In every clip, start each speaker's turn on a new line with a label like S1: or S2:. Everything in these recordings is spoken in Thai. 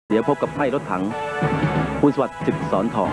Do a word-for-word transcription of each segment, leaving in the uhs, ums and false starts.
S1: เดี๋ยวพบกับไอ้รถถังคุณสวัสดิ์สิทธิ์สอนทอง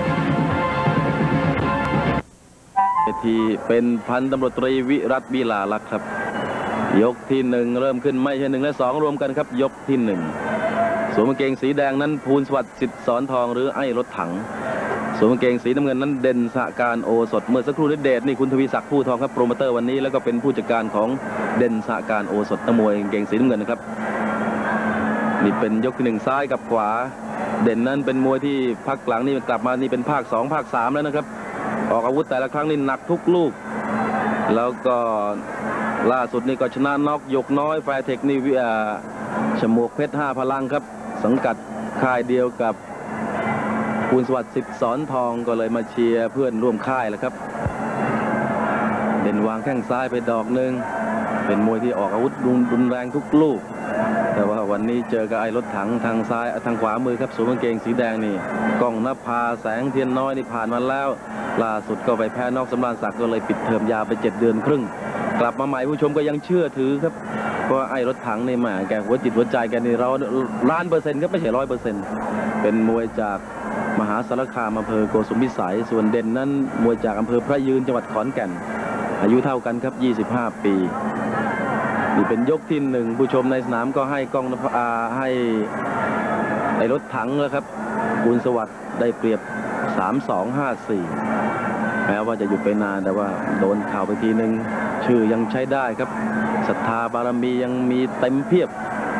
S1: เวทีเป็นพันตำรวจตรีวิรัตวิลาลักษณ์ครับยกที่หนึ่งเริ่มขึ้นไม่ใช่หนึ่งและสองรวมกันครับยกที่หนึ่งสวมกางเกงสีแดงนั้นภูลสวัสดิ์สิทธิ์สอนทองหรือไอ้รถถังสวมกางเกงสีน้ำเงินนั้นเด่นสหการโอสถเมื่อสักครู่นี้เดชนี่คุณทวีศักดิ์ผู้ทองครับโปรโมเตอร์วันนี้แล้วก็เป็นผู้จัดการของเด่นสหการโอสถนักมวยกางเกงสีน้ำเงินนะครับนี่เป็นยกที่หนึ่งซ้ายกับขวาเด่นนั้นเป็นมวยที่พักหลังนี่กลับมานี่เป็นภาคสองภาคสามแล้วนะครับออกอาวุธแต่ละครั้งนี่หนักทุกลูกแล้วก็ล่าสุดนี่ก็ชนะน็อกยกน้อยแฟร์เทคนี่วิอาฉมวกเพชรห้าพลังครับสังกัดค่ายเดียวกับภูลสวัสดิ์สิทธิ์สอนทองก็เลยมาเชียร์เพื่อนร่วมค่ายแล้วครับเด่นวางแข้งซ้ายไปดอกหนึ่งเป็นมวยที่ออกอาวุธรุนแรงทุกลูกแต่ว่าวันนี้เจอกับไอ้รถถังทางซ้ายทางขวามือครับสวมกางเกงสีแดงนี่ก้องนภาแสงเทียนน้อยนี่ผ่านมาแล้วล่าสุดก็ไปแพ้นอกสำราญศักดิ์ก็เลยปิดเทอมยาวไปเจ็ดเดือนครึ่งกลับมาใหม่ผู้ชมก็ยังเชื่อถือครับเพราะไอ้รถถังนี่แหมแกหัวจิตหัวใจแกนี่เราล้านเปอร์เซ็นต์ครับไม่ใช่ร้อยเปอร์เซ็นต์เป็นมวยจากมหาสารคามอำเภอโกสุมพิสัยส่วนเด่นนั้นมวยจากอำเภอพระยืนจังหวัดขอนแก่นอายุเท่ากันครับยี่สิบห้าปีนี่เป็นยกที่หนึ่งผู้ชมในสนามก็ให้กองนภาให้ไอ้รถถังแล้วครับภูลสวัสดิ์ได้เปรียบสามสองห้าสี่แม้ว่าจะหยุดไปนานแต่ว่าโดนข่าวไปทีหนึ่งชื่อยังใช้ได้ครับศรัทธาบารมียังมีเต็มเพียบ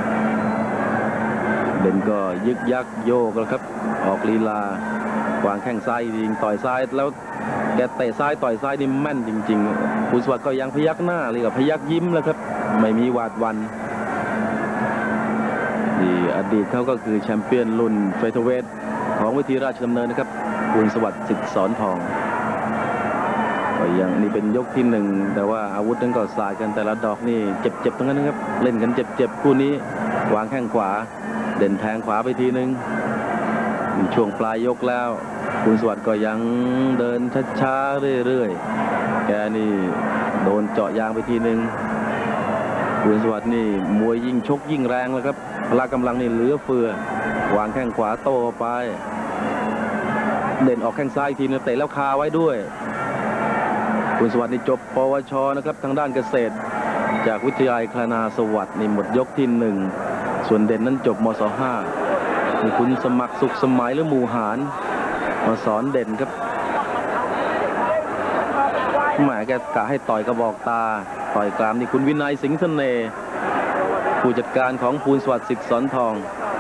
S1: เด่นก็ยึกยักโยกแล้วครับออกลีลาวางแข้งซ้ายยิงต่อยซ้ายแล้วแกเตะซ้ายต่อยซ้ายนี่แม่นจริงๆภูลสวัสดิ์ก็ยังพยักหน้าเลยกับพยักยิ้มแล้วครับไม่มีหวาดวันนี่อดีตเขาก็คือแชมเปี้ยนรุ่นเฟเธอร์เวทของวิธีราชดำเนินนะครับภูลสวัสดิ์สิทธิ์สอนทองก็ยังนี่เป็นยกที่หนึ่งแต่ว่าอาวุธนั้นก็สายกันแต่ละดอกนี่เจ็บๆทั้งนั้นนะครับเล่นกันเจ็บๆคู่นี้วางแข้งขวาเด่นแทงขวาไปทีนึงช่วงปลายยกแล้วภูลสวัสดิ์ก็ยังเดินช้าๆเรื่อยๆแกนี่โดนเจาะยางไปทีนึงภูลสวัสดิ์นี่มวยยิ่งชกยิ่งแรงเลยครับพละกำลังนี่เหลือเฟือวางแข้งขวาโต้ไปเด่นออกแข้งซ้ายทีนึงเตะแล้วคาไว้ด้วยภูลสวัสดิ์นี่จบปวชนะครับทางด้านเกษตรจากวิทยาลัยคณาสวัสดิ์นี่หมดยกที่หนึ่งส่วนเด่นนั้นจบมศห้าคุณสมัครสุขสมัยหรือหมู่หารมาสอนเด่นครับแหมแกกะให้ต่อยกระบอกตาต่อยกรามนี่คุณวินัยสิงห์เสน่ห์ผู้จัดการของภูลสวัสดิ์สิทธิ์สอนทอง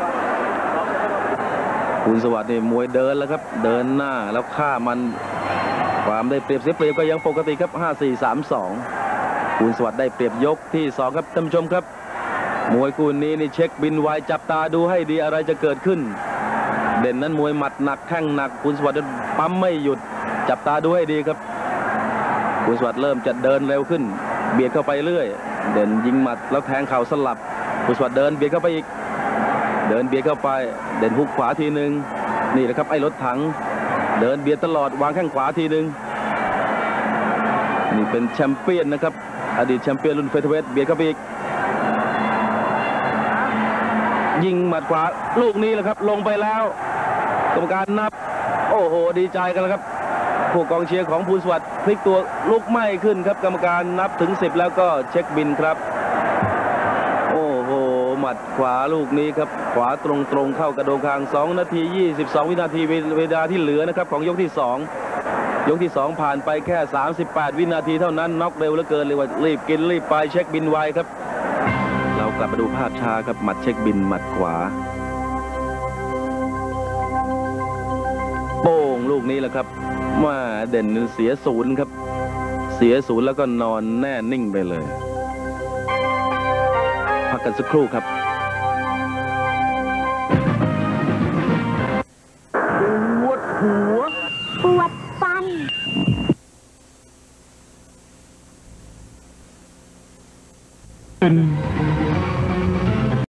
S1: ภูลสวัสดิ์นี่มวยเดินแล้วครับเดินหน้าแล้วฆ่ามันความได้เปรียบเสียเปรียบก็ยังปกติครับห้าสี่สามสองภูลสวัสดิ์ได้เปรียบยกที่สองครับท่านผู้ชมครับมวยคู่นี้นี่เช็คบินไวจับตาดูให้ดีอะไรจะเกิดขึ้นเด่นนั้นมวยหมัดหนักแข้งหนักภูลสวัสดิ์ปั๊มไม่หยุดจับตาดูให้ดีครับภูลสวัสดิ์เริ่มจะเดินเร็วขึ้นเบียดเข้าไปเรื่อยเด่นยิงหมัดแล้วแทงเข่าสลับภูลสวัสดิ์เดินเบียดเข้าไปอีกเดินเบียดเข้าไปเด่นฮุกขวาทีหนึ่งนี่แหละครับไอ้รถถังเดินเบียดตลอดวางแข้งขวาทีหนึ่งนี่เป็นแชมเปี้ยนนะครับอดีตแชมเปี้ยนรุ่นเฟเธอร์เวทเบียดเข้าไปอีกยิงหมัดขวาลูกนี้แหละครับลงไปแล้วกรรมการนับโอ้โหดีใจกันแล้วครับผู้กองเชียร์ของภูลสวัสดิ์พลิกตัวลุกไหม้ขึ้นครับกรรมการนับถึงสิบแล้วก็เช็คบินครับโอ้โหหมัดขวาลูกนี้ครับขวาตรงๆเข้ากระโดงคางสองนาทียี่สิบสองวินาทีเวลาที่เหลือนะครับของยกที่สองยกที่สองผ่านไปแค่สามสิบแปดวินาทีเท่านั้นน็อกเร็วเหลือเกินเลยว่ารีบกินรีบไปเช็คบินไวครับเรากลับมาดูภาพช้าครับหมัดเช็คบินหมัดขวาโป้งลูกนี้แหละครับว่าเด่นเสียศูนย์ครับเสียศูนย์แล้วก็นอนแน่นิ่งไปเลยพักกันสักครู่ครับปวดหัวปวดฟันเป็น